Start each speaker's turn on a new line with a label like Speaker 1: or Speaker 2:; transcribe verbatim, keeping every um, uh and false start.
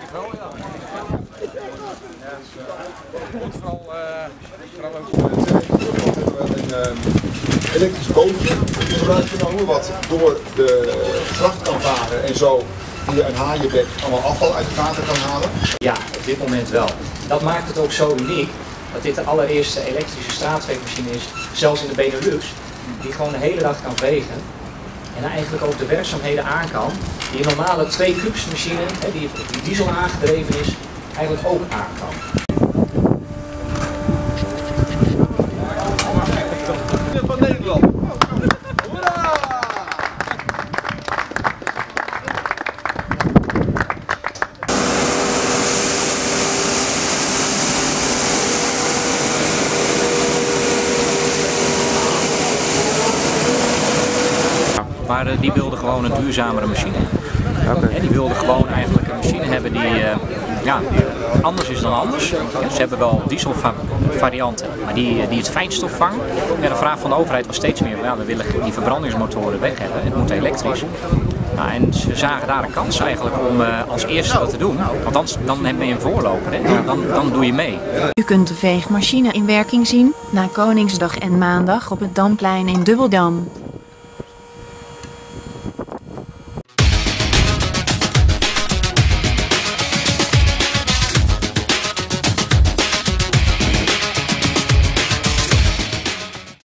Speaker 1: Wel ja. Vooral, vooral ook
Speaker 2: een elektrisch bootje gebruikt genomen wat door de gracht kan varen en zo via een haaienbek allemaal afval uit het water kan halen.
Speaker 3: Ja, op dit moment wel. Dat maakt het ook zo uniek dat dit de allereerste elektrische straatveegmachine is, zelfs in de Benelux, die gewoon de hele dag kan vegen. En eigenlijk ook de werkzaamheden aan kan die een normale twee kubusmachine, die, die diesel aangedreven is, eigenlijk ook aan kan.
Speaker 1: van Nederland. Hoera!
Speaker 3: Maar uh, die wilden gewoon een duurzamere machine. Okay. En die wilden gewoon eigenlijk een machine hebben die, uh, ja, die anders is dan anders. Ja, ze hebben wel dieselvarianten, maar die, die het fijnstof vangen. Ja, de vraag van de overheid was steeds meer, ja, we willen die verbrandingsmotoren weg hebben. Het moet elektrisch. Nou, en ze zagen daar een kans eigenlijk om uh, als eerste dat te doen. Want dan, dan ben je een voorloper, hè? Dan, dan, dan doe je mee.
Speaker 4: U kunt de veegmachine in werking zien na Koningsdag en maandag op het Damplein in Dubbeldam.